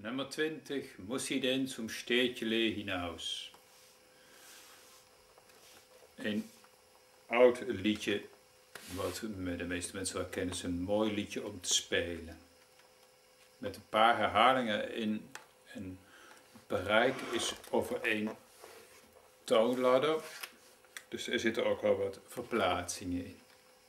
Nummer 20, muss sie denn zum Städtele hinaus? Een oud liedje, wat de meeste mensen wel kennen, is een mooi liedje om te spelen. Met een paar herhalingen in en het bereik is over één toonladder, dus er zitten ook wel wat verplaatsingen in.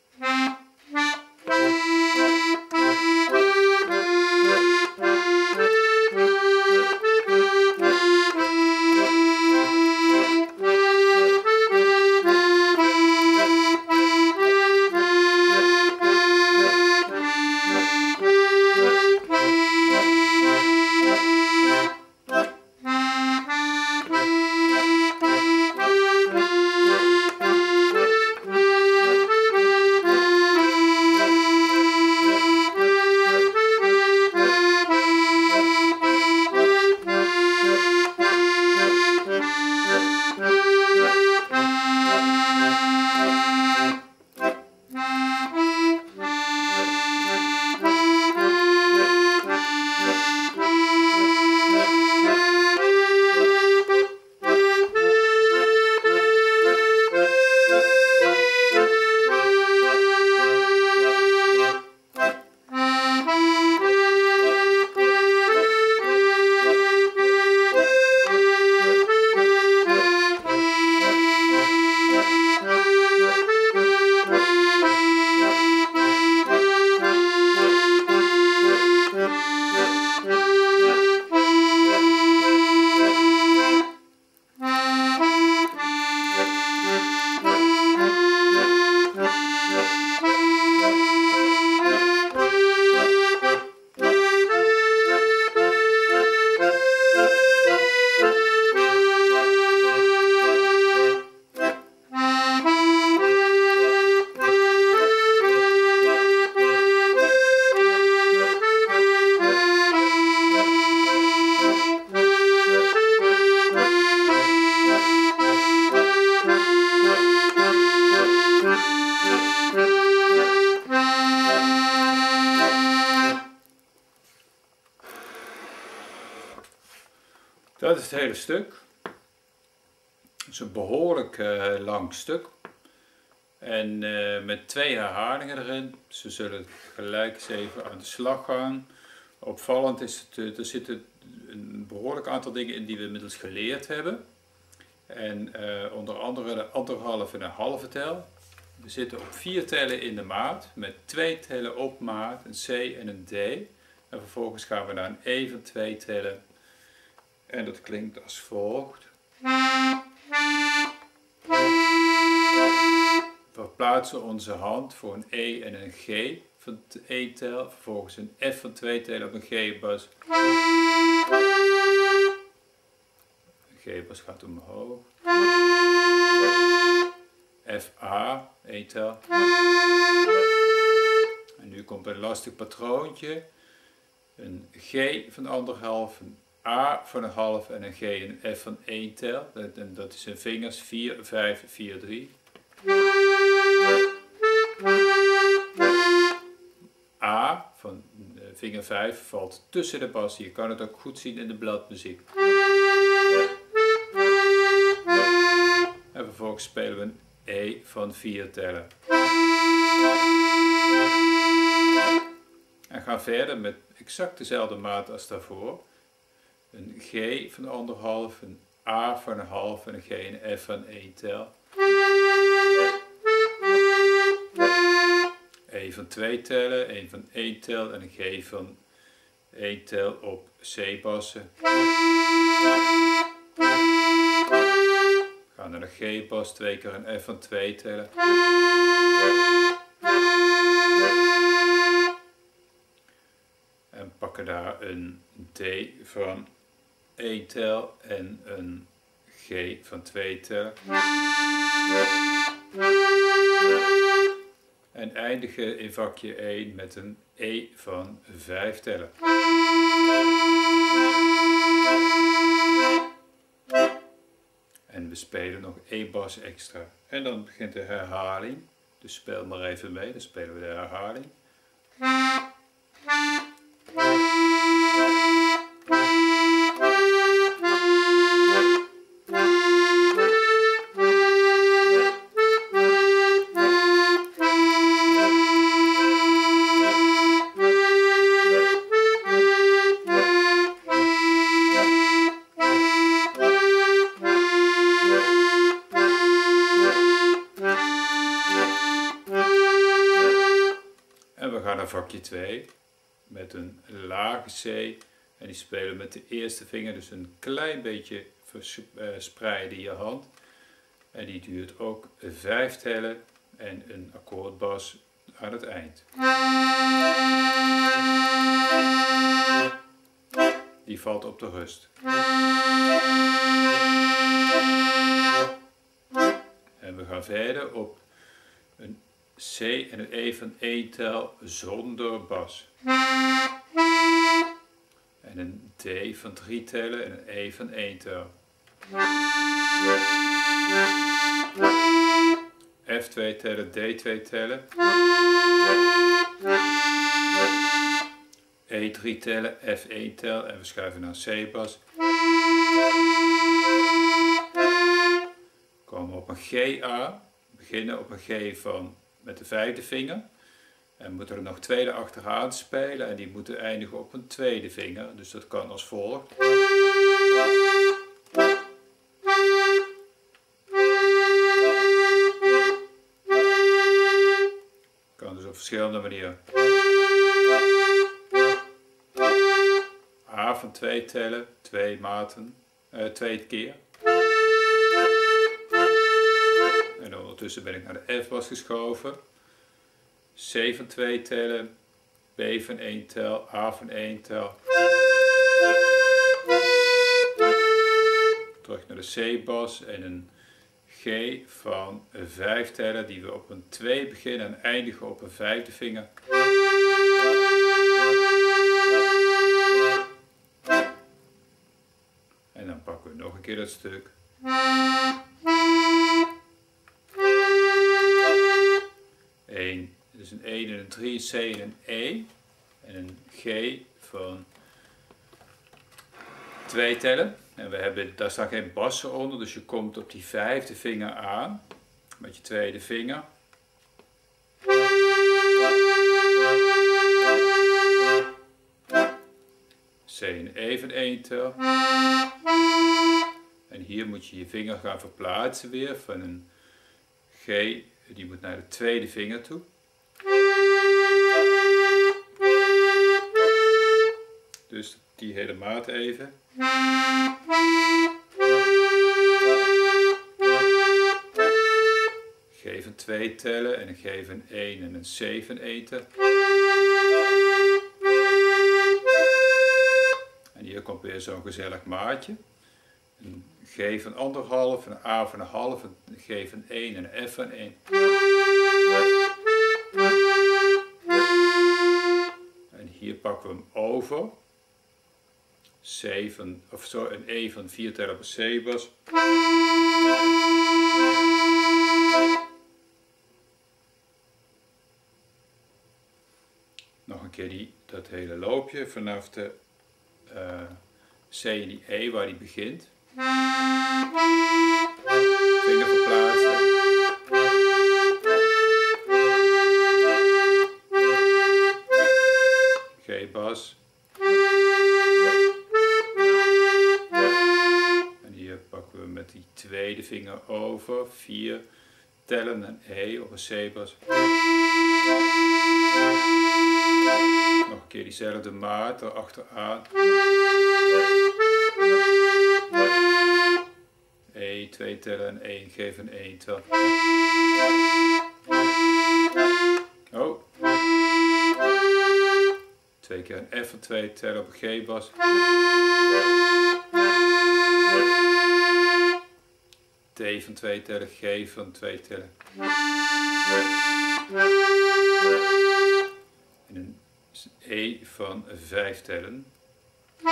Dat is het hele stuk. Het is een behoorlijk lang stuk. En met 2 herhalingen erin. Ze zullen gelijk eens even aan de slag gaan. Opvallend is het, er zitten een behoorlijk aantal dingen in die we inmiddels geleerd hebben. En onder andere de anderhalve en een halve tel. We zitten op 4 tellen in de maat, met 2 tellen op maat, een C en een D. En vervolgens gaan we naar een E van 2 tellen. En dat klinkt als volgt. We verplaatsen onze hand voor een E en een G van de E-tel. Vervolgens een F van 2 tellen op een G-bas. De G-bas gaat omhoog. F-A, E-tel. En nu komt een lastig patroontje. Een G van anderhalf, een A van een half en een G en een F van 1 tel. Dat is in vingers 4, 5, 4, 3. A van vinger 5 valt tussen de bas. Je kan het ook goed zien in de bladmuziek. En vervolgens spelen we een E van 4 tellen. En gaan verder met exact dezelfde maat als daarvoor. Een G van anderhalf, een A van een half en een G en een F van 1 tel. E van 2 tellen, 1 van 1 tel en een G van 1 tel op C-bassen. Gaan naar de G-bas, 2 keer een F van 2 tellen. En pakken daar een D van 1 tel en een G van 2 tellen. En eindigen in vakje 1 met een E van 5 tellen. En we spelen nog 1 bas extra. En dan begint de herhaling. Dus speel maar even mee, dan spelen we de herhaling. naar vakje 2 met een lage C en die spelen met de eerste vinger, dus een klein beetje verspreiden je hand. En die duurt ook 5 tellen en een akkoordbas aan het eind. Die valt op de rust. En we gaan verder op een C en een E van 1 tel zonder bas. En een D van 3 tellen en een E van 1 tel. F2 tellen, D2 tellen. E3 tellen, F1 tel en we schuiven naar C-bas. Komen op een G aan. Beginnen op een G met de 5e vinger. En moeten er nog 2 achteraan spelen en die moeten eindigen op een 2e vinger. Dus dat kan als volgt. Kan dus op verschillende manieren. A van 2 tellen, 2 maten, 2 keer. En ondertussen ben ik naar de F-bas geschoven. C van 2 tellen, B van 1 tel, A van 1 tel. Terug naar de C-bas en een G van 5 tellen die we op een 2 beginnen en eindigen op een 5e vinger. En dan pakken we nog een keer dat stuk. Dus een 1 en een 3, C en een E. En een G van 2 tellen. En daar staan geen bassen onder, dus je komt op die 5e vinger aan. Met je 2e vinger. C en E van 1 tel. En hier moet je je vinger gaan verplaatsen weer van een G, die moet naar de 2e vinger toe. Dus die hele maat even. G van 2 tellen en een G van 1 en een C van 1 tellen. En hier komt weer zo'n gezellig maatje. Een G van 1,5, een A van 1,5, een G van 1 en een F van 1. En hier pakken we hem over. Een E van 4 tellen op een C-bas. Nog een keer dat hele loopje vanaf de C en die E waar die begint. Vinger verplaatsen. G-bas. En hier pakken we met die 2e vinger over. 4 tellen en E op een C-bas. Nog een keer diezelfde maat erachteraan. E 2 tellen en 1 G van 1 tel. Oh. 2 keer een F van 2 tellen op een G-bas. D van 2 tellen, G van 2 tellen. En een E van 5 tellen. 1,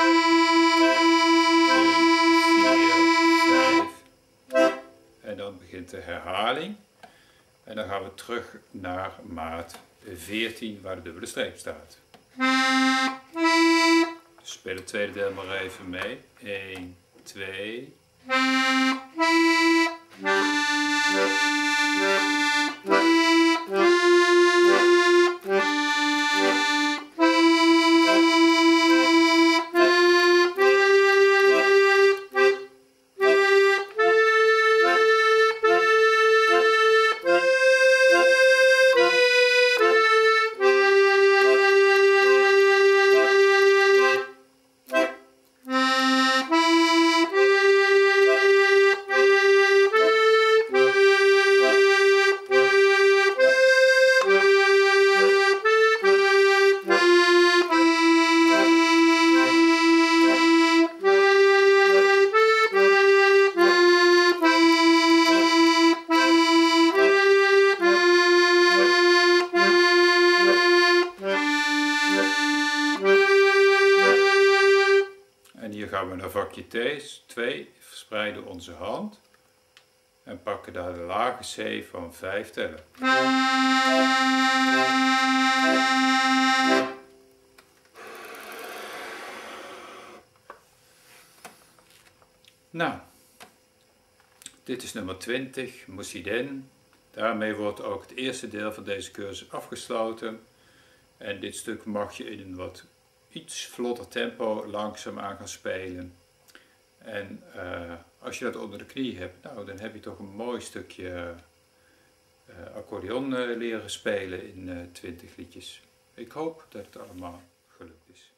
4, 5. En dan begint de herhaling. En dan gaan we terug naar maat 14 waar de dubbele streep staat. Dus speel het tweede deel maar even mee. 1, 2. pakje 2, verspreiden onze hand en pakken daar de lage C van 5 tellen. Nou, dit is nummer 20, Musidin. Daarmee wordt ook het eerste deel van deze cursus afgesloten. En dit stuk mag je in een wat iets vlotter tempo langzaam aan gaan spelen. En als je dat onder de knie hebt, nou, dan heb je toch een mooi stukje accordeon leren spelen in 20 liedjes. Ik hoop dat het allemaal gelukt is.